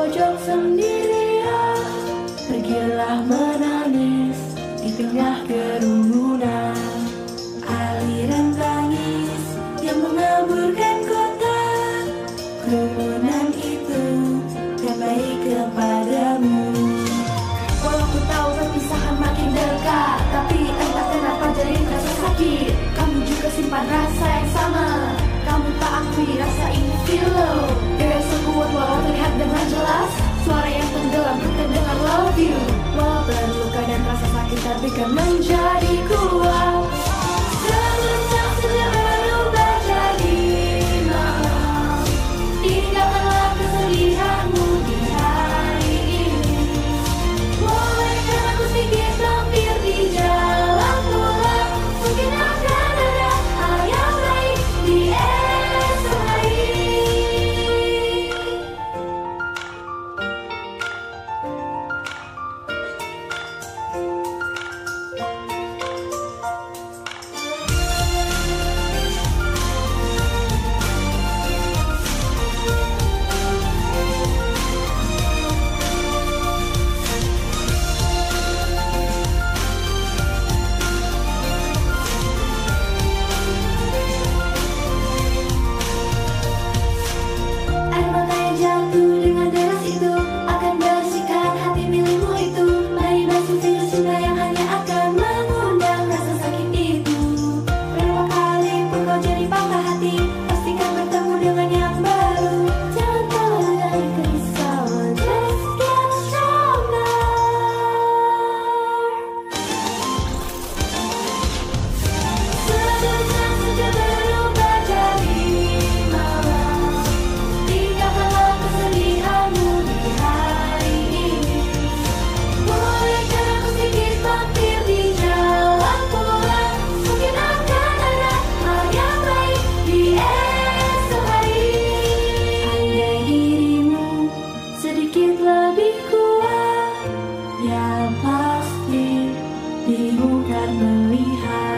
pojok sendirian, pergilah menangis di tengah kerumunan. Aliran tangis yang mengaburkan kota, kerumunan itu terbaik kepadamu. Walau ku tahu perpisahan makin dekat, tapi entah kenapa jadi rasa sakit. Kamu juga simpan rasa yang sama, kamu tak akui rasa ini feel. Dengan sekuat walau terlihat dengan jelas, suara yang tenggelam terdengar love you. Walau terluka dan rasa sakit tapi kan menjadi kuat. Sebelum sang sudah berubah jadi malam, tinggalkanlah kesedihanmu di hari ini. Bolehkah aku sedikit mampir di jalan pulang, mungkin akan ada hal yang baik di esok hari. Air mata yang jatuh dengan deras itu akan bersihkan hati milikmu itu dari batu virus cinta yang hanya akan mengundang rasa sakit itu. Berapa kali pun kau jadi patah hati, pastikan bertemu dengan yang baru. Jangan kalah dari kerisauan, just get stronger. Sebelum sang senja berubah jadi malam, tinggalkanlah kesedihanmu di hari ini. Bolehkah aku sedikit mampir di jalan pulang, mungkin akan ada hal yang baik di esok hari. Andai dirimu sedikit lebih kuat, ya pasti dirimu kan melihat